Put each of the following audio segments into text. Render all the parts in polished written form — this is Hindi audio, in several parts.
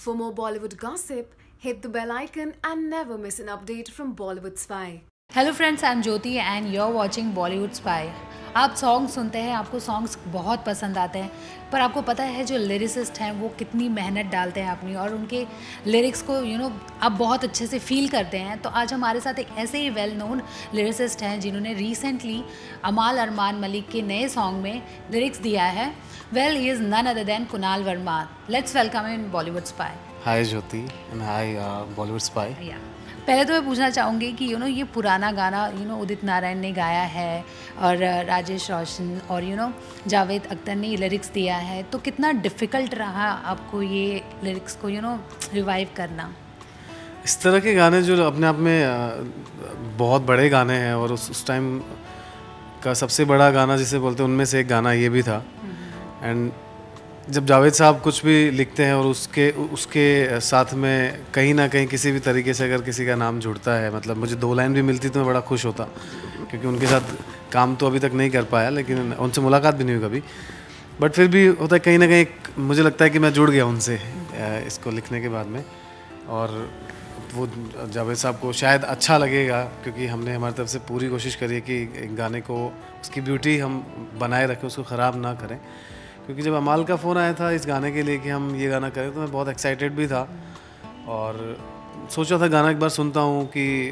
For more Bollywood gossip, hit the bell icon and never miss an update from Bollywood Spy. Hello friends, I am Jyoti and you are watching Bollywood Spy. आप सॉन्ग सुनते हैं, आपको सॉन्ग्स बहुत पसंद आते हैं, पर आपको पता है जो लिरिसिस्ट हैं वो कितनी मेहनत डालते हैं अपनी, और उनके लिरिक्स को आप बहुत अच्छे से फील करते हैं। तो आज हमारे साथ एक ऐसे ही वेल नोन लिरिसिस्ट हैं जिन्होंने रिसेंटली अमाल अरमान मलिक के नए सॉन्ग में लिरिक्स दिया है। Well, he is none other than Kunal Verma. Let's welcome in Bollywood Spy. Hi Jyoti and hi Bollywood Spy. पहले तो मैं पूछना चाहूँगी कि ये पुराना गाना उदित नारायण ने गाया है और राजेश रोशन और जावेद अख्तर ने लिरिक्स दिया है, तो कितना डिफ़िकल्ट रहा आपको ये लिरिक्स को रिवाइव करना? इस तरह के गाने जो अपने आप में बहुत बड़े गाने हैं, और उस टाइम का सबसे बड़ा गाना जिसे बोलते हैं उनमें से एक गाना ये भी था। एंड जब जावेद साहब कुछ भी लिखते हैं और उसके साथ में कहीं ना कहीं किसी भी तरीके से अगर किसी का नाम जुड़ता है, मतलब मुझे 2 लाइन भी मिलती तो मैं बड़ा खुश होता, क्योंकि उनके साथ काम तो अभी तक नहीं कर पाया, लेकिन उनसे मुलाकात भी नहीं हुई कभी। बट फिर भी होता है कहीं ना कहीं, मुझे लगता है कि मैं जुड़ गया उनसे इसको लिखने के बाद में। और वो जावेद साहब को शायद अच्छा लगेगा, क्योंकि हमने हमारी तरफ से पूरी कोशिश करी है कि गाने को, उसकी ब्यूटी हम बनाए रखें, उसको ख़राब ना करें। क्योंकि जब अमाल का फ़ोन आया था इस गाने के लिए कि हम ये गाना करें, तो मैं बहुत एक्साइटेड भी था और सोचा था गाना एक बार सुनता हूँ,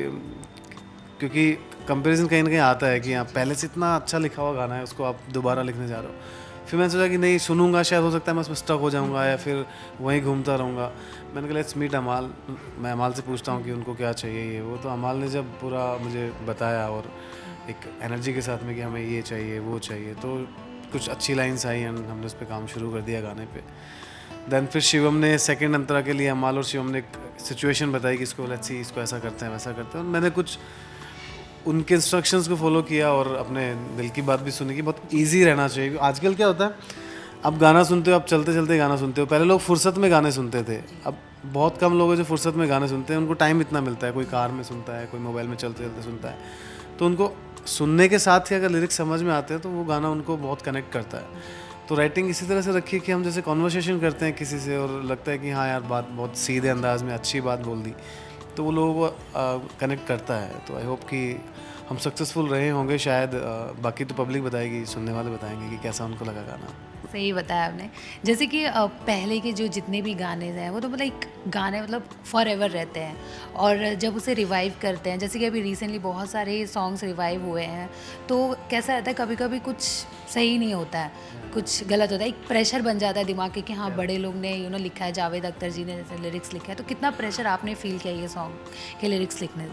क्योंकि कंपैरिजन कहीं ना कहीं आता है कि आप पहले से इतना अच्छा लिखा हुआ गाना है, उसको आप दोबारा लिखने जा रहे हो। फिर मैंने सोचा कि नहीं, सुनूंगा शायद हो सकता है मैं उसमें स्टक हो जाऊँगा या फिर वहीं घूमता रहूँगा। मैंने कहा लेट्स मीट अमाल, मैं अमाल से पूछता हूँ कि उनको क्या चाहिए ये वो। तो अमाल ने जब पूरा मुझे बताया और एक एनर्जी के साथ में कि हमें ये चाहिए वो चाहिए, तो कुछ अच्छी लाइन्स आई एंड हमने उस पर काम शुरू कर दिया गाने पे। देन फिर शिवम ने सेकंड अंतरा के लिए, अमाल और शिवम ने एक सिचुएशन बताई कि इसको लेट्स सी, इसको ऐसा करते हैं वैसा करते हैं, और मैंने कुछ उनके इंस्ट्रक्शंस को फॉलो किया और अपने दिल की बात भी सुनी कि बहुत ईजी रहना चाहिए। आजकल क्या होता है, अब गाना सुनते हो, आप चलते चलते गाना सुनते हो। पहले लोग फुर्सत में गाने सुनते थे, अब बहुत कम लोग हैं जो फुर्सत में गाने सुनते हैं, उनको टाइम इतना मिलता है। कोई कार में सुनता है, कोई मोबाइल में चलते चलते सुनता है, तो उनको सुनने के साथ ही अगर लिरिक्स समझ में आते हैं तो वो गाना उनको बहुत कनेक्ट करता है। तो राइटिंग इसी तरह से रखी कि हम जैसे कॉन्वर्सेशन करते हैं किसी से, और लगता है कि हाँ यार, बात बहुत सीधे अंदाज में अच्छी बात बोल दी, तो वो लोगों को कनेक्ट करता है। तो आई होप कि हम सक्सेसफुल रहे होंगे शायद। बाकी तो पब्लिक बताएगी, सुनने वाले बताएंगे कि कैसा उनको लगा गाना। सही बताया आपने। जैसे कि पहले के जो जितने भी गाने हैं वो तो मतलब एक गाने मतलब फॉर एवर रहते हैं, और जब उसे रिवाइव करते हैं, जैसे कि अभी रिसेंटली बहुत सारे सॉन्ग्स रिवाइव हुए हैं, तो कैसा रहता है, कभी कभी कुछ सही नहीं होता है, कुछ गलत होता है, एक प्रेशर बन जाता है दिमाग के कि हाँ बड़े लोग ने लिखा है, जावेद अख्तर जी ने जैसे लिरिक्स लिखा है। तो कितना प्रेशर आपने फील किया ये सॉन्ग के लिरिक्स लिखने?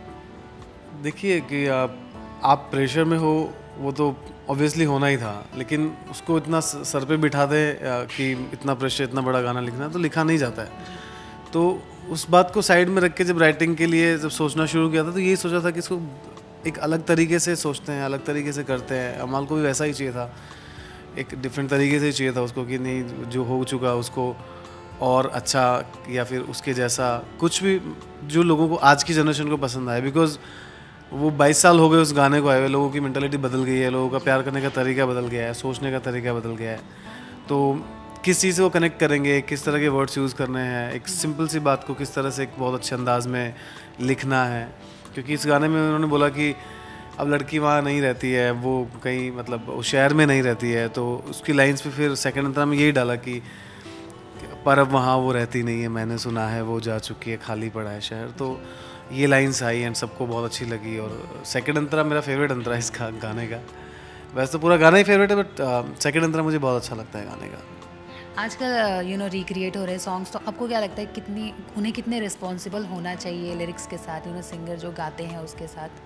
देखिए कि आप प्रेशर में हो, वो तो ऑब्वियसली होना ही था, लेकिन उसको इतना सर पे बिठा दे कि इतना प्रेशर, इतना बड़ा गाना लिखना, तो लिखा नहीं जाता है। तो उस बात को साइड में रख के जब राइटिंग के लिए जब सोचना शुरू किया था, तो यही सोचा था कि इसको एक अलग तरीके से सोचते हैं, अलग तरीके से करते हैं। अमाल को भी वैसा ही चाहिए था, एक डिफरेंट तरीके से चाहिए था उसको, कि नहीं जो हो चुका उसको और अच्छा, या फिर उसके जैसा कुछ भी जो लोगों को, आज की जनरेशन को पसंद आए। बिकॉज वो 22 साल हो गए उस गाने को आए हुए, लोगों की मेंटालिटी बदल गई है, लोगों का प्यार करने का तरीका बदल गया है, सोचने का तरीका बदल गया है। तो किस चीज़ से वो कनेक्ट करेंगे, किस तरह के वर्ड्स यूज़ करने हैं, एक सिंपल सी बात को किस तरह से एक बहुत अच्छे अंदाज में लिखना है। क्योंकि इस गाने में उन्होंने बोला कि अब लड़की वहाँ नहीं रहती है, वो कहीं मतलब वो शहर में नहीं रहती है, तो उसकी लाइन्स पे फिर सेकंड अंतरा में यही डाला कि पर अब वहाँ वो रहती नहीं है, मैंने सुना है वो जा चुकी है, खाली पड़ा है शहर। तो ये लाइन्स आई एंड सबको बहुत अच्छी लगी, और सेकंड अंतरा मेरा फेवरेट अंतरा है इसका गाने का। वैसे तो पूरा गाना ही फेवरेट है, बट सेकंड अंतरा मुझे बहुत अच्छा लगता है गाने का। आजकल रिक्रिएट हो रहे सॉन्ग्स, तो आपको क्या लगता है उन्हें कितने रिस्पॉन्सिबल होना चाहिए लिरिक्स के साथ, सिंगर जो गाते हैं उसके साथ?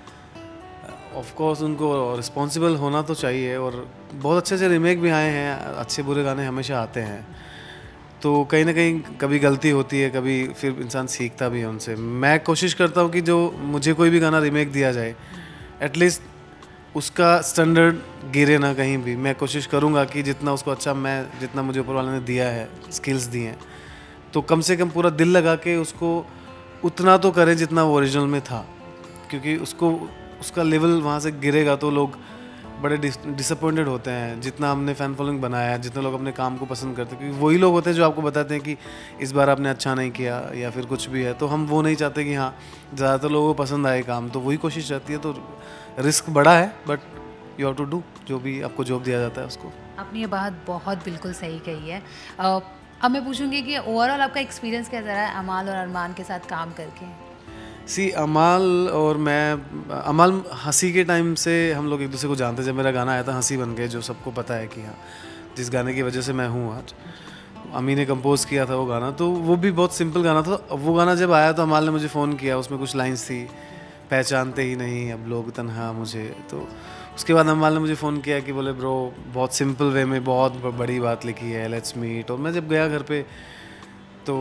ऑफ कोर्स उनको रिस्पॉन्सिबल होना तो चाहिए, और बहुत अच्छे से रिमेक भी आए हैं, अच्छे बुरे गाने हमेशा आते हैं, तो कहीं ना कहीं कभी गलती होती है, कभी फिर इंसान सीखता भी है उनसे। मैं कोशिश करता हूँ कि जो मुझे कोई भी गाना रिमेक दिया जाए, एटलीस्ट उसका स्टैंडर्ड गिरे ना कहीं भी। मैं कोशिश करूँगा कि जितना उसको अच्छा, मैं जितना मुझे ऊपर वाले ने दिया है, स्किल्स दी हैं, तो कम से कम पूरा दिल लगा के उसको उतना तो करें जितना वो ओरिजिनल में था। क्योंकि उसका लेवल वहाँ से गिरेगा तो लोग बड़े डिसअपॉइंटेड होते हैं जितना हमने फ़ैन फॉलोइंग बनाया, जितने लोग अपने काम को पसंद करते हैं, क्योंकि वही लोग होते हैं जो आपको बताते हैं कि इस बार आपने अच्छा नहीं किया या फिर कुछ भी है। तो हम वो नहीं चाहते कि हाँ ज़्यादातर लोगों को पसंद आए काम, तो वही कोशिश रहती है। तो रिस्क बड़ा है, but you have to do, जो भी आपको जॉब दिया जाता है उसको। आपने ये बात बहुत बिल्कुल सही कही है। अब मैं पूछूंगी कि ओवरऑल आपका एक्सपीरियंस कैसा रहा है अमाल और अरमान के साथ काम करके? अमाल और मैं, अमाल हंसी के टाइम से हम लोग एक दूसरे को जानते। जब मेरा गाना आया था हंसी बन गए, जो सबको पता है कि हाँ जिस गाने की वजह से मैं हूँ आज, अमी ने कंपोज किया था वो गाना। तो वो भी बहुत सिंपल गाना था। वो गाना जब आया तो अमाल ने मुझे फ़ोन किया, उसमें कुछ लाइन्स थी, पहचानते ही नहीं अब लोग तन्हा मुझे। तो उसके बाद अमाल ने मुझे फ़ोन किया कि बोले ब्रो बहुत सिंपल वे में बहुत बड़ी बात लिखी है, लेट्स मीट। और मैं जब गया घर पे तो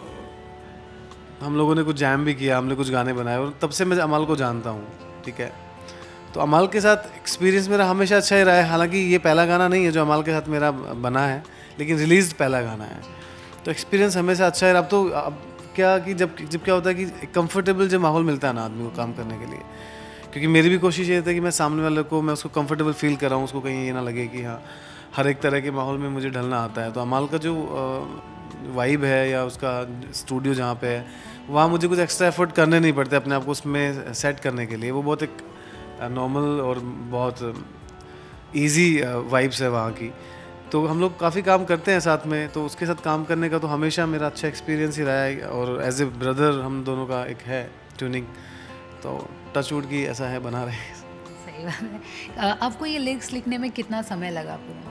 हम लोगों ने कुछ जैम भी किया, हमने कुछ गाने बनाए, और तब से मैं अमाल को जानता हूँ, ठीक है। तो अमाल के साथ एक्सपीरियंस मेरा हमेशा अच्छा ही रहा है। हालांकि ये पहला गाना नहीं है जो अमाल के साथ मेरा बना है, लेकिन रिलीज पहला गाना है, तो एक्सपीरियंस हमेशा अच्छा है। अब क्या कि जब क्या होता है कि एक कंफर्टेबल जो माहौल मिलता है ना आदमी को काम करने के लिए, क्योंकि मेरी भी कोशिश ये था कि मैं सामने वाले को, मैं उसको कंफर्टेबल फील कराऊँ, उसको कहीं ये ना लगे कि हाँ हर एक तरह के माहौल में मुझे ढलना आता है। तो अमाल का जो वाइब है या उसका स्टूडियो जहाँ पे है, वहाँ मुझे कुछ एक्स्ट्रा एफर्ट करने नहीं पड़ते अपने आप को उसमें सेट करने के लिए। वो बहुत एक नॉर्मल और बहुत इजी वाइब्स है वहाँ की। तो हम लोग काफ़ी काम करते हैं साथ में, तो उसके साथ काम करने का तो हमेशा मेरा अच्छा एक्सपीरियंस ही रहा है। और एज ए ब्रदर हम दोनों का एक है ट्यूनिंग, तो टच वुड की ऐसा है, बना रहे। सही बात है। आपको ये लिरिक्स लिखने में कितना समय लगा पूरा?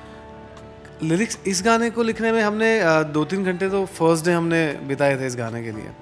लिरिक्स इस गाने को लिखने में हमने 2-3 घंटे तो फर्स्ट डे हमने बिताए थे इस गाने के लिए।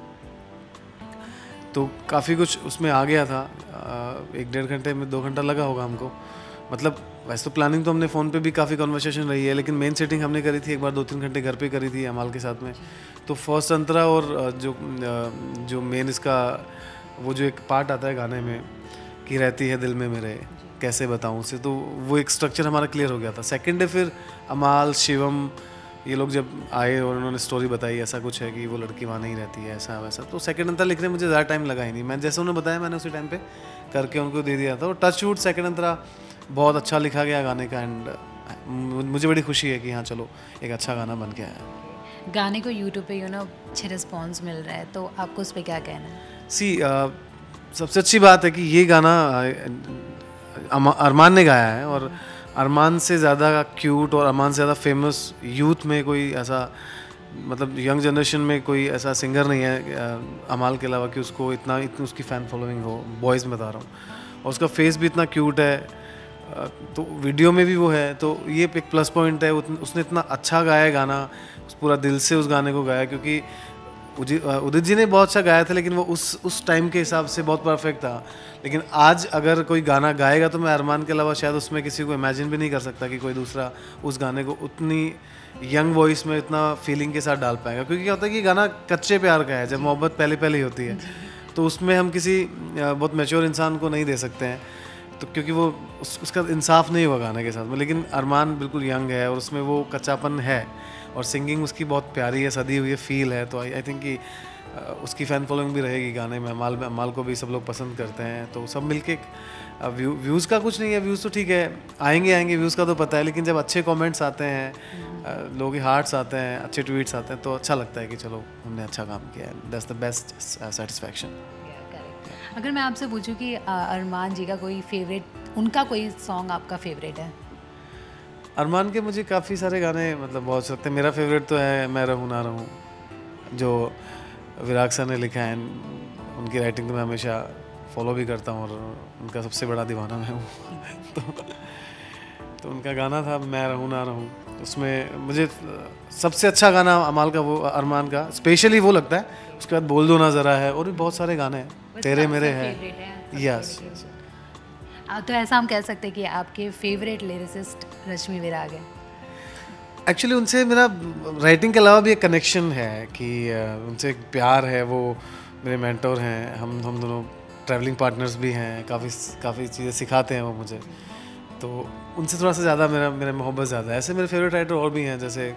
तो काफ़ी कुछ उसमें आ गया था। 1-1.5 घंटे में 2 घंटा लगा होगा हमको। मतलब वैसे तो प्लानिंग तो हमने फ़ोन पे भी काफ़ी कन्वर्सेशन रही है, लेकिन मेन सेटिंग हमने करी थी एक बार 2-3 घंटे घर पे करी थी अमाल के साथ में। तो फर्स्ट अंतरा और जो मेन इसका वो जो एक पार्ट आता है गाने में कि रहती है दिल में मेरे, कैसे बताऊँ उसे, तो वो एक स्ट्रक्चर हमारा क्लियर हो गया था। सेकेंड डे फिर अमाल, शिवम ये लोग जब आए और उन्होंने स्टोरी बताई, ऐसा कुछ है कि वो लड़की वहाँ नहीं रहती है, ऐसा वैसा। तो सेकंड अंतरा लिखने में मुझे ज़्यादा टाइम लगा ही नहीं। मैं जैसे उन्होंने बताया मैंने उसी टाइम पे करके उनको दे दिया था। और टच वुड सेकंड अंतरा बहुत अच्छा लिखा गया गाने का, एंड मुझे बड़ी खुशी है कि हाँ चलो एक अच्छा गाना बन के आया। गाने को यूट्यूब पे अच्छे रिस्पॉन्स मिल रहा है, तो आपको उस पर क्या कहना है? सबसे अच्छी बात है कि ये गाना अरमान ने गाया है, और अरमान से ज़्यादा क्यूट और अरमान से ज़्यादा फेमस यूथ में कोई ऐसा, मतलब यंग जनरेशन में कोई ऐसा सिंगर नहीं है अमाल के अलावा कि उसको इतनी उसकी फ़ैन फॉलोइंग हो। बॉयज़ में बता रहा हूँ, और उसका फेस भी इतना क्यूट है, तो वीडियो में भी वो है, तो ये एक प्लस पॉइंट है। उसने इतना अच्छा गाया गाना, पूरा दिल से उस गाने को गाया, क्योंकि उदित जी ने बहुत अच्छा गाया था, लेकिन वो उस टाइम के हिसाब से बहुत परफेक्ट था। लेकिन आज अगर कोई गाना गाएगा तो मैं अरमान के अलावा शायद उसमें किसी को इमेजिन भी नहीं कर सकता कि कोई दूसरा उस गाने को उतनी यंग वॉइस में इतना फीलिंग के साथ डाल पाएगा। क्योंकि क्या होता है कि गाना कच्चे प्यार का है, जब मोहब्बत पहले ही होती है, तो उसमें हम किसी बहुत मैच्योर इंसान को नहीं दे सकते हैं, तो क्योंकि वो उसका इंसाफ नहीं हुआ गाने के साथ में। लेकिन अरमान बिल्कुल यंग है और उसमें वो कच्चापन है, और सिंगिंग उसकी बहुत प्यारी है, सदी हुई फील है। तो आई थिंक कि उसकी फ़ैन फॉलोइंग भी रहेगी गाने में। अमाल को भी सब लोग पसंद करते हैं, तो सब मिलके व्यूज़ का कुछ नहीं है। व्यूज़ तो ठीक है, आएंगे व्यूज़ का तो पता है, लेकिन जब अच्छे कमेंट्स आते हैं, लोगों के हार्ट्स आते हैं, अच्छे ट्वीट्स आते हैं, तो अच्छा लगता है कि चलो हमने अच्छा काम किया है। That's the best satisfaction. अगर मैं आपसे पूछूं कि अरमान जी का कोई फेवरेट, उनका कोई सॉन्ग आपका फेवरेट है? अरमान के मुझे काफ़ी सारे गाने मतलब बहुत सकते हैं। मेरा फेवरेट तो है मैं रहूँ ना रहूँ, जो विराग सर ने लिखा है। उनकी राइटिंग तो मैं हमेशा फॉलो भी करता हूँ, और उनका सबसे बड़ा दीवाना मैं हूँ। तो उनका गाना था मैं रहूँ ना रहूँ, उसमें मुझे सबसे अच्छा गाना अमाल का, वो अरमान का स्पेशली वो लगता है। उसके बाद बोल दो ना ज़रा है, और भी बहुत सारे गाने हैं, तेरे मेरे हैं। यस, तो ऐसा हम कह सकते हैं कि आपके फेवरेट लिरिसिस्ट रश्मि विराग है? एक्चुअली उनसे मेरा राइटिंग के अलावा भी एक कनेक्शन है कि उनसे एक प्यार है। वो मेरे मेंटोर हैं, हम दोनों ट्रैवलिंग पार्टनर्स भी हैं, काफ़ी चीज़ें सिखाते हैं वो मुझे। तो उनसे थोड़ा सा ज़्यादा मेरा मोहब्बत ज़्यादा है। ऐसे मेरे फेवरेट राइटर और भी हैं, जैसे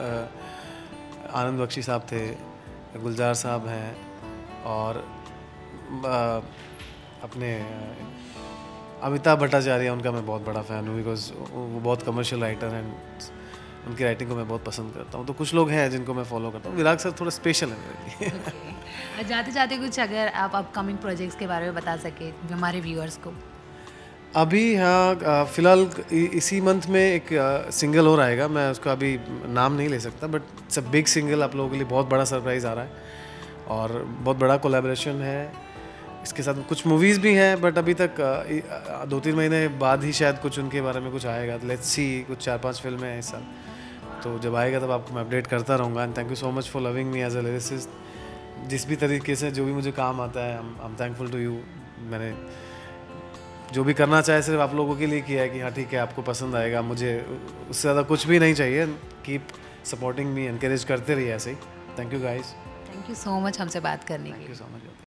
आनंद बख्शी साहब थे, गुलजार साहब हैं, और अपने अमिताभ भट्टाचार्य, उनका मैं बहुत बड़ा फ़ैन हूँ, बिकॉज वो बहुत कमर्शियल राइटर हैं, उनकी राइटिंग को मैं बहुत पसंद करता हूँ। तो कुछ लोग हैं जिनको मैं फॉलो करता हूँ। विराग सर थोड़ा स्पेशल है मेरे लिए। जाते जाते कुछ अगर आप अपकमिंग प्रोजेक्ट्स के बारे में बता सके हमारे व्यूअर्स को। अभी हाँ, फ़िलहाल इसी मंथ में एक सिंगल और आएगा, मैं उसका अभी नाम नहीं ले सकता, but it's a big single, आप लोगों के लिए बहुत बड़ा सरप्राइज़ आ रहा है और बहुत बड़ा कोलैबोरेशन है। इसके साथ कुछ मूवीज़ भी हैं, बट अभी तक 2-3 महीने बाद ही शायद कुछ उनके बारे में कुछ आएगा। लेट्स सी, कुछ 4-5 फिल्में हैं इस साल, तो जब आएगा तब आपको मैं अपडेट करता रहूँगा। And thank you so much for loving me as a lyricist. जिस भी तरीके से जो भी मुझे काम आता है, I am thankful to you. मैंने जो भी करना चाहे सिर्फ आप लोगों के लिए किया है कि हाँ ठीक है, आपको पसंद आएगा, मुझे उससे ज़्यादा कुछ भी नहीं चाहिए। कीप सपोर्टिंग मी, एनकरेज करते रहिए ऐसे ही। Thank you guys. Thank you so much हमसे बात करने के लिए। Thank you so much.